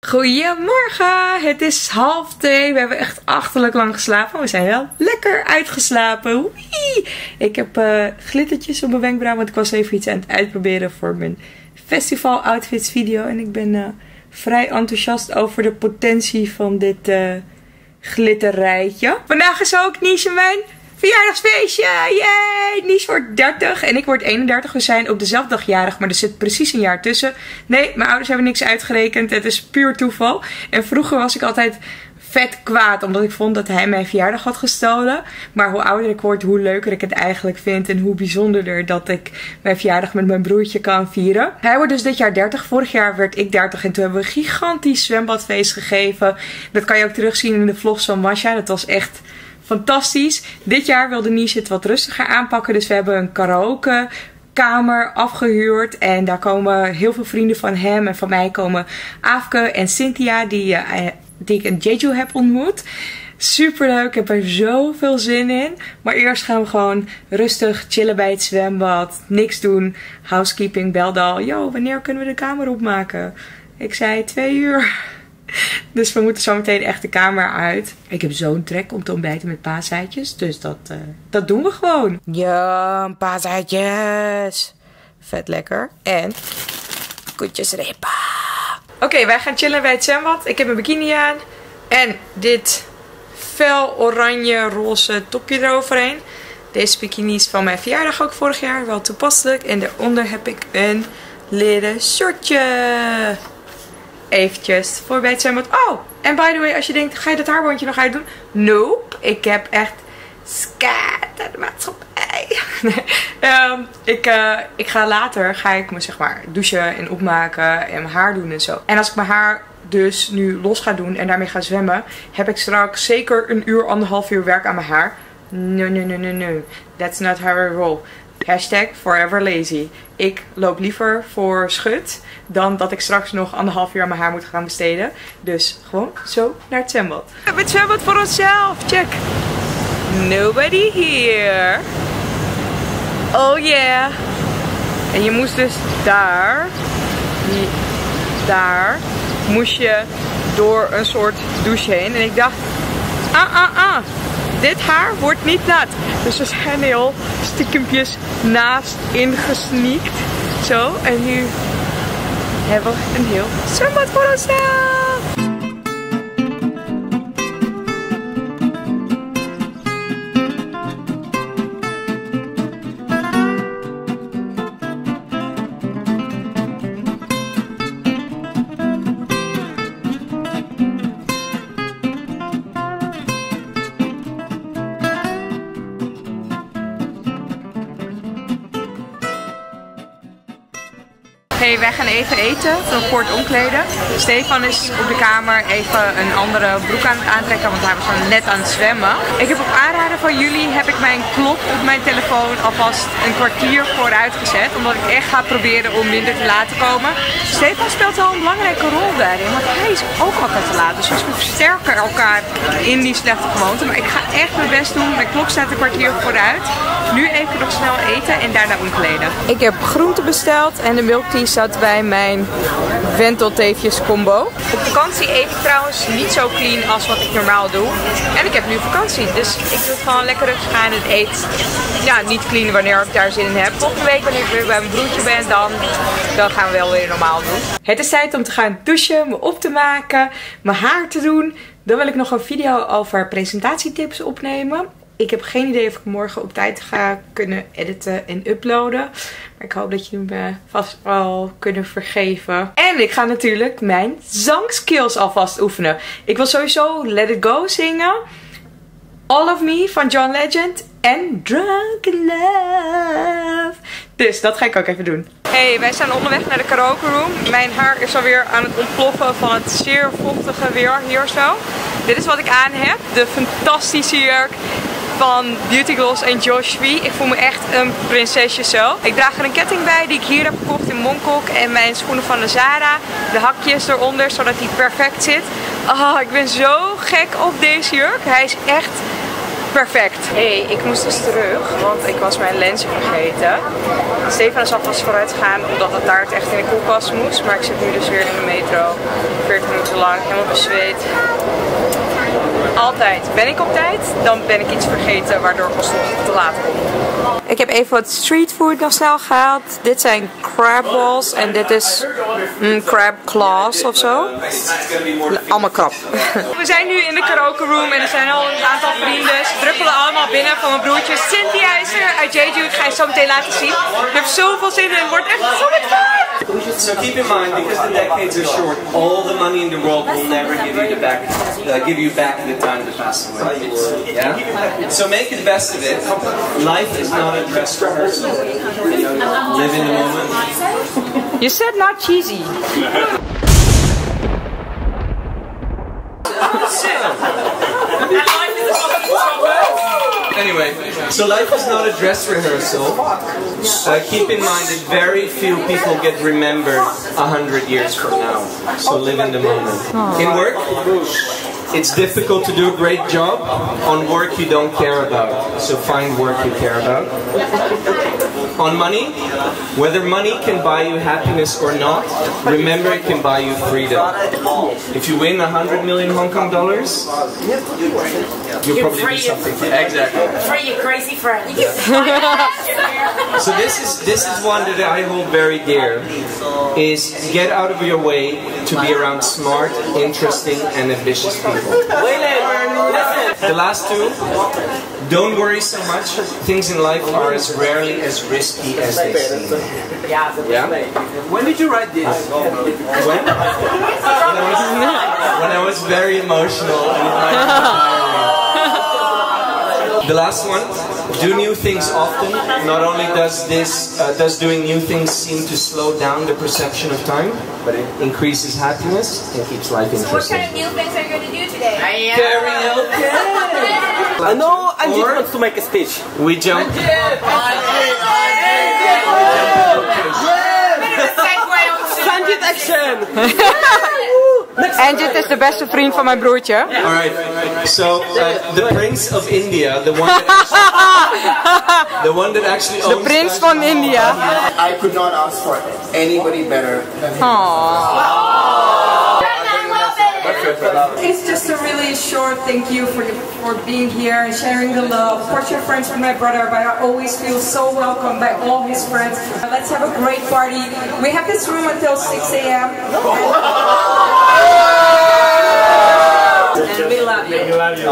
Goedemorgen, het is 1:30. We hebben echt achterlijk lang geslapen. We zijn wel lekker uitgeslapen. Wee! Ik heb glittertjes op mijn wenkbrauw, want ik was even iets aan het uitproberen voor mijn festival outfits video. En ik ben vrij enthousiast over de potentie van dit glitterrijtje. Vandaag is ook Nies en mijn verjaardagsfeestje. Yay! Nies wordt 30 en ik word 31. We zijn op dezelfde dag jarig, maar er zit precies een jaar tussen. Nee, mijn ouders hebben niks uitgerekend. Het is puur toeval. En vroeger was ik altijd vet kwaad, omdat ik vond dat hij mijn verjaardag had gestolen. Maar hoe ouder ik word, hoe leuker ik het eigenlijk vind. En hoe bijzonderder dat ik mijn verjaardag met mijn broertje kan vieren. Hij wordt dus dit jaar 30. Vorig jaar werd ik 30 en toen hebben we een gigantisch zwembadfeest gegeven. Dat kan je ook terugzien in de vlogs van Masha. Dat was echt fantastisch. Dit jaar wilde Nies het wat rustiger aanpakken. Dus we hebben een karaoke kamer afgehuurd. En daar komen heel veel vrienden van hem en van mij komen Aafke en Cynthia, die ik in Jeju heb ontmoet. Superleuk, ik heb er zoveel zin in. Maar eerst gaan we gewoon rustig chillen bij het zwembad. Niks doen. Housekeeping belde al. Yo, wanneer kunnen we de kamer opmaken? Ik zei 2 uur. Dus we moeten zo meteen echt de kamer uit. Ik heb zo'n trek om te ontbijten met paaseitjes. Dus dat doen we gewoon. Ja, paaseitjes. Vet lekker. En koetjesrepa. Oké, wij gaan chillen bij het zwembad. Ik heb een bikini aan. En dit fel oranje roze topje eroverheen. Deze bikini is van mijn verjaardag ook vorig jaar. Wel toepasselijk. En daaronder heb ik een leren shortje. Eventjes voor bij het zwembad. Oh, en by the way, als je denkt, ga je dat haarbandje nog uitdoen? Nope. Ik heb echt scat aan de maatschappij. Ik ga later, me zeg maar douchen en opmaken en mijn haar doen en zo. En als ik mijn haar dus nu los ga doen en daarmee ga zwemmen, heb ik straks zeker 1 uur, 1,5 uur werk aan mijn haar. No. That's not how I roll. Hashtag forever lazy. Ik loop liever voor schut dan dat ik straks nog 1,5 uur aan mijn haar moet gaan besteden. Dus gewoon zo naar het zwembad. We hebben het zwembad voor onszelf. Check. Nobody here. Oh yeah. En je moest dus daar moest je door een soort douche heen. En ik dacht, dit haar wordt niet nat. Dus we zijn heel stiekempjes naast ingesneakt. Zo, en nu hebben we een heel zwembad voor onszelf. Hey, wij gaan even eten, voor kort omkleden. Stefan is op de kamer even een andere broek aan het aantrekken, want hij was gewoon net aan het zwemmen. Ik heb op aanraden van jullie mijn klok op mijn telefoon alvast een kwartier vooruit gezet, omdat ik echt ga proberen om minder te laat te komen. Stefan speelt wel een belangrijke rol daarin, want hij is ook altijd te laat. Dus we versterken elkaar in die slechte gewoonte. Maar ik ga echt mijn best doen. Mijn klok staat een kwartier vooruit. Nu even nog snel eten en daarna omkleden. Ik heb groenten besteld en de milk tea zat bij mijn wentelteefjes combo. Op vakantie eet ik trouwens niet zo clean als wat ik normaal doe. En ik heb nu vakantie, dus ik doe het gewoon lekker rustig aan en eet niet clean wanneer ik daar zin in heb. Volgende week wanneer ik weer bij mijn broertje ben, dan gaan we wel weer normaal doen. Het is tijd om te gaan douchen, me op te maken, mijn haar te doen. Dan wil ik nog een video over presentatietips opnemen. Ik heb geen idee of ik morgen op tijd ga kunnen editen en uploaden. Maar ik hoop dat jullie me vast wel kunnen vergeven. En ik ga natuurlijk mijn zangskills alvast oefenen. Ik wil sowieso Let It Go zingen. All of Me van John Legend. En Drunk in Love. Dus dat ga ik ook even doen. Hey, wij zijn onderweg naar de karaoke room. Mijn haar is alweer aan het ontploffen van het zeer vochtige weer hier zo. Dit is wat ik aan heb. De fantastische jurk van Beauty Gloss en Josh V. Ik voel me echt een prinsesje zo. Ik draag er een ketting bij die ik hier heb gekocht in Mongkok. En mijn schoenen van de Zara. De hakjes eronder, zodat hij perfect zit. Oh, ik ben zo gek op deze jurk. Hij is echt Perfect. Hey, ik moest dus terug, want ik was mijn lenzen vergeten. Stefan is alvast vooruit gegaan omdat de taart echt in de koelkast moest. Maar ik zit nu dus weer in de metro. 40 minuten lang, helemaal bezweet. Altijd ben ik op tijd, dan ben ik iets vergeten waardoor ik alsnog te laat kom. Ik heb even wat streetfood nog snel gehaald. Dit zijn crab balls en dit is crab claws of zo. Allemaal krab. We zijn nu in de karaoke room en er zijn al een aantal vrienden. Ze druppelen allemaal binnen van mijn broertje. Cynthia is er uit Jeju, ik ga je zo meteen laten zien. Ik heb zoveel zin in, het wordt echt zo met fun! So keep in mind, because the decades are short, all the money in the world will never give you back the time to pass away. Yeah? So make the best of it. Life is not a dress rehearsal. Live in the moment. You said not cheesy. Anyway, so life is not a dress rehearsal. Keep in mind that very few people get remembered 100 years from now. So live in the moment. In work, it's difficult to do a great job on work you don't care about. So find work you care about. On money, whether money can buy you happiness or not, remember it can buy you freedom. If you win 100 million Hong Kong dollars, you'll probably do something. Exactly. Free your crazy friend. So this is one that I hold very dear. Is get out of your way to be around smart, interesting, and ambitious people. The last two. Don't worry so much. Things in life are as rarely as risky as they seem. Yeah? When did you write this? When I was very emotional and in my diary. The last one. Do new things often. Not only does doing new things seem to slow down the perception of time, but it increases happiness and keeps life interesting. What kind of new things are you going to do today? Karaoke! I know Anjit wants to make a speech. We jump. Sanjit action! Anjit is de beste vriend van mijn broertje. Alright, so the Prince of India, the one that actually owns De prins van India. I could not ask for anybody better than him. It's just a really short thank you for being here and sharing the love. Of course, you're friends with my brother, but I always feel so welcome by all his friends. Let's have a great party. We have this room until 6 a.m. And we love you. We love you.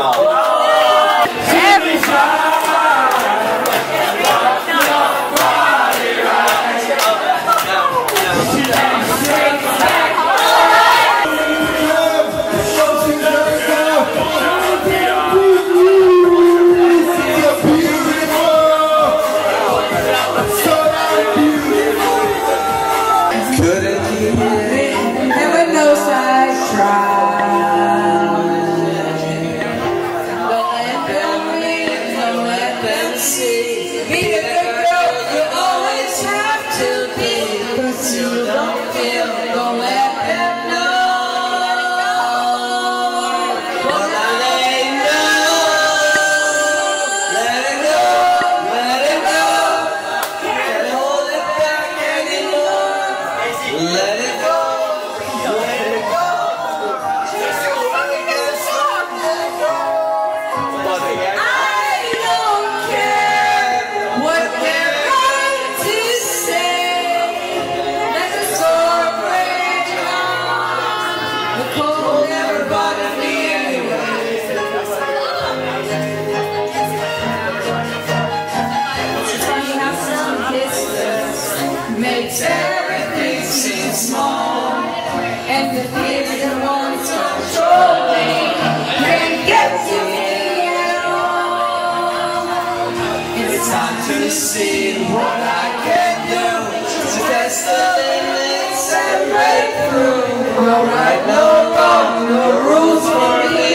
Makes everything seem small, and the fear that wants to control me can't get to me at all. It's time to see what I can do to test the limits and break through. No right, no wrong, no rules for me.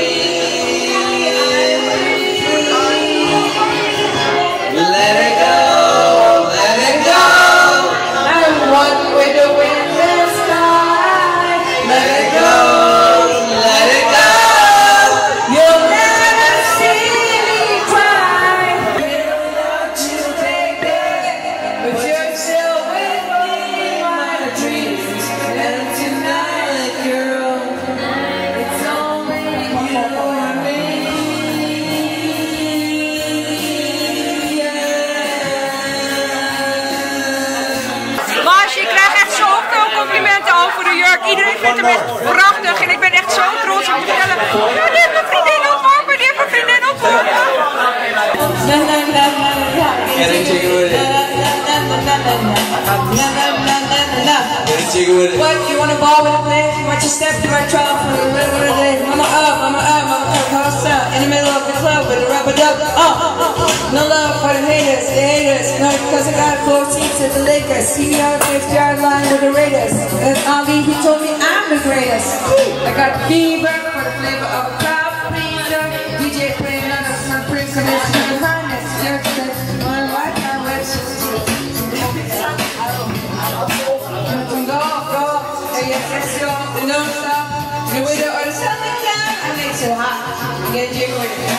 Let it go. With the wind and sky, let it go, let it go. You'll never see me cry. iedereen vindt hem echt prachtig. En ik ben echt zo trots om te vertellen. Ja, die heeft mijn vriendin ontworpen. Die heeft mijn vriendin ontworpen. What, you want a ball with a plan? Watch your step, you might try for the rhythm of the day. Mama up, house up, in the middle of the club with a rubber duck. No love for the haters, no, because I got 4 seats at the Lakers. See me out 50-yard line with the Raiders. And Ali, he told me I'm the greatest. I got fever for the flavor of a crowd pleaser. DJ playing under my prince and it's to the highness. My wife, my wife. Go, yes, y'all, no stop. The window or the something down, I make so hot. Get you with it.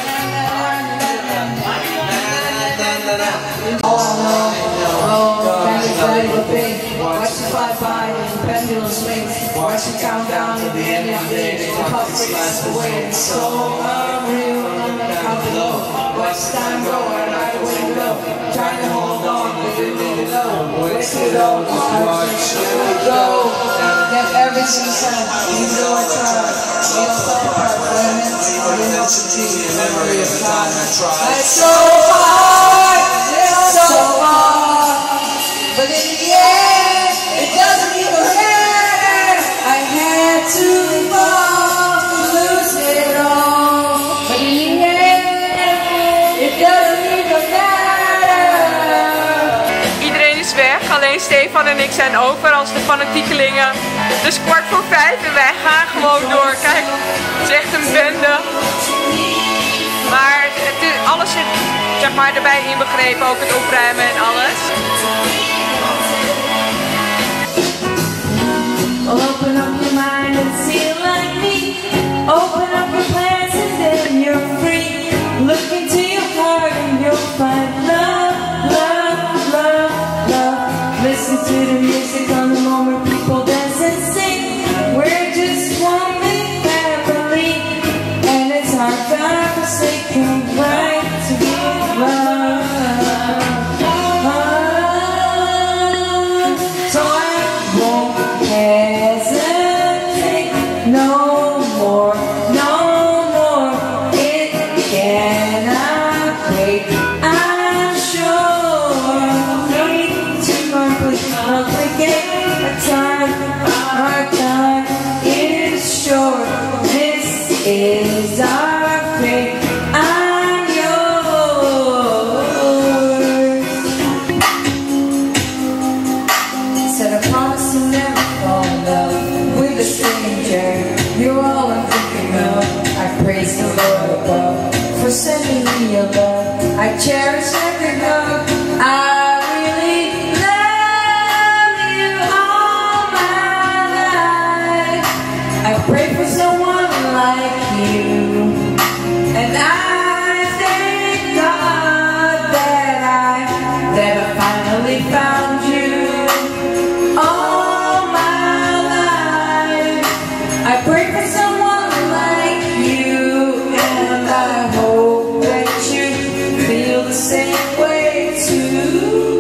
Watch the fly by, the pendulum swings. Watch the countdown to the end of the day. The puff breaks away, it's so unreal. Out below, watch time go, I ride away below. Trying to hold on, but you need to know. Where's it all? Watch it go. Get everything done, you know I try. You'll fall apart, but I'm meant to be. The memory of the time I tried. It's so hard, it's so hard. But in the end, it doesn't even matter. I had to fall to lose it all. But in the end, it doesn't even matter. Iedereen is weg, alleen Stefan en ik zijn over als de fanatiekelingen. Het is 4:15 en wij gaan gewoon door. Kijk, het is echt een bende. Maar alles zit zeg maar erbij inbegrepen, ook het opruimen en alles. Open up your mind and see it like me. Open up your plans and then you're free. Look into your heart and you'll find love, love, love, love. Listen to the music on the moment, people dance and sing. We're just one big family, and it's our God-forsaken right to be loved. So I won't hesitate no more, no more. It cannot wait. I'm sure need to complicate a time. Our time is short. This is our fate. I'm yours. Said I promise to never fall in love with a stranger. You're all I'm thinking of. I praise the Lord above for sending me your love. I cherish every hug. I really love you all my life. I pray for someone like you, and I thank God that I finally found you. All my life, I pray for someone like you, and I hope that you feel the same way too.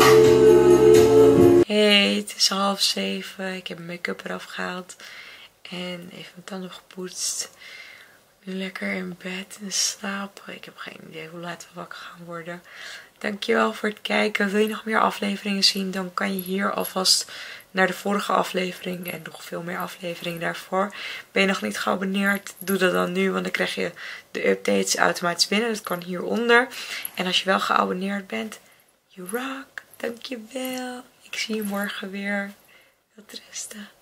Hey, het is 6:30. Ik heb mijn make-up eraf gehaald. En even mijn tanden gepoetst. Nu lekker in bed en slapen. Ik heb geen idee hoe laat we wakker gaan worden. Dankjewel voor het kijken. Wil je nog meer afleveringen zien? Dan kan je hier alvast naar de vorige aflevering. En nog veel meer afleveringen daarvoor. Ben je nog niet geabonneerd? Doe dat dan nu. Want dan krijg je de updates automatisch binnen. Dat kan hieronder. En als je wel geabonneerd bent. You rock. Dankjewel. Ik zie je morgen weer. Wat rusten.